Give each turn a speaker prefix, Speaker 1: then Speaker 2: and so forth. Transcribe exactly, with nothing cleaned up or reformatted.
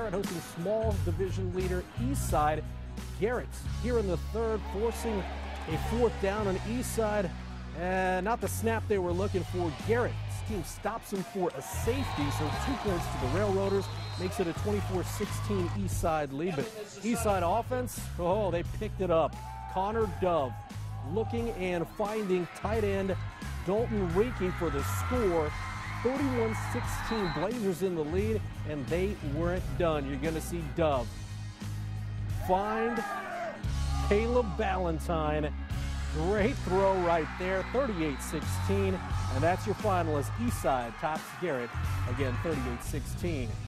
Speaker 1: Garrett hosting small division leader Eastside. Garrett here in the third, forcing a fourth down on Eastside. And not the snap they were looking for. Garrett's team stops him for a safety, so two points to the Railroaders. Makes it a twenty-four sixteen Eastside lead. But Eastside offense, oh, they picked it up. Connor Dove looking and finding tight end Dalton Reeking for the score. thirty-one sixteen Blazers in the lead, and they weren't done. You're going to see Dove find Caleb Ballantyne. Great throw right there, thirty-eight sixteen, and that's your final as Eastside tops Garrett, again thirty-eight sixteen.